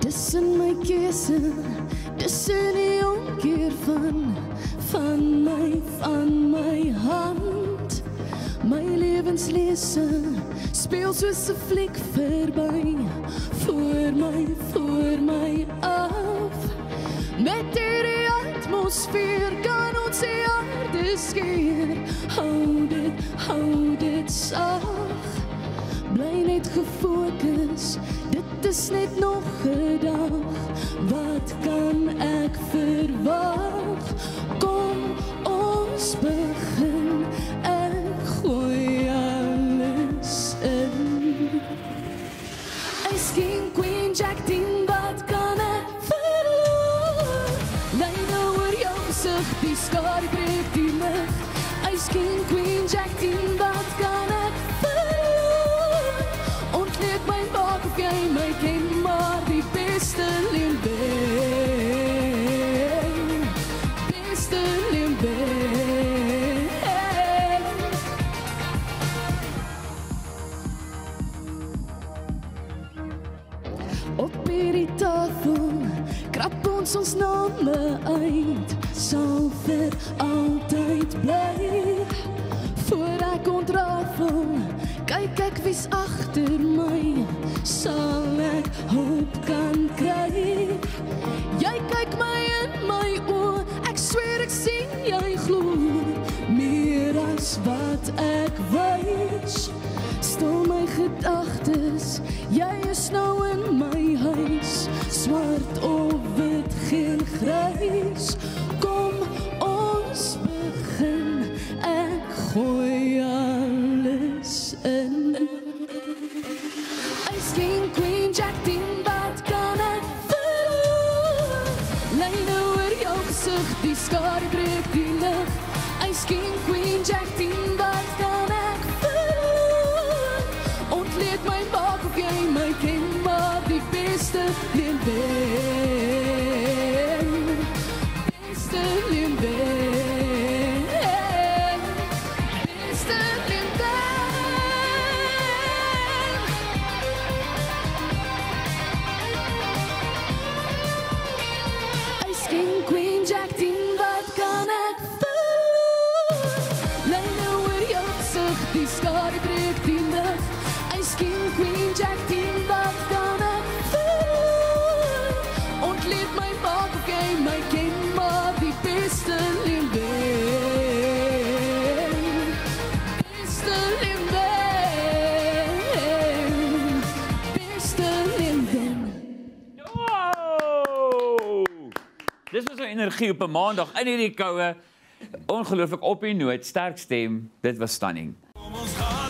Dis in my keuse, dis in die omkeer van my hand. My lewenslese speel soos 'n fliek verby, voor my af. Met hierdie atmosfeer kan ons die aarde skeer. Hou dit sag. Bly net gefokus, dit is net nog 'n dag. Wat kan ek verwag? Kom ons begin, ek gooi alles in. Ice King, Queen, Jack, 10, wat kan ek verloor? Lei nou oor jou gesig, die skare breek die lig. Ice King, Queen, Jack, 10, wat kan ek verloor? Ontleed my maak of jy my ken, maar die beste leeuw wen. Beste leeuw wen. Op hierdie tafel krap ons name uit, sal vir altyd bly. Voor ek ontrafel, kyk ek wie's agter my, sal ek hoop kan kry. Jy kyk my in my oë, ek sweer ek sien jy glo, meer as wat ek wys. Stil my gedagtes, jy is nou in my huis, swart of wit, geen grys. Kom ons begin, ek gooi alles in. Ice King, Queen, Jack, 10, wat kan ek verloor? Lei nou oor jou gesig, die skare breek die lig. Ice King, Queen, Jack, 10, wat kan ek verloor? Ontleed my maak of jy my ken, maar die beste leeuw wen. Beste leeuw wen. Beste leeuw wen. Ice King, Queen, Jack, 10, wat kan ek verloor? Lei nou oor jou gesig, die skare breek die lig. Ice King, Queen, Jack, 10, wat kan ek verloor? Ontleed my maak of jy my ken, maar die beste leeuw wen. Beste leeuw wen. Beste leeuw wen. Wow! Dis was 'n energie op 'n maandag in hierdie koue. Ongelooflik op die noot, sterk stem. Dit was stunning. Kom ons gaan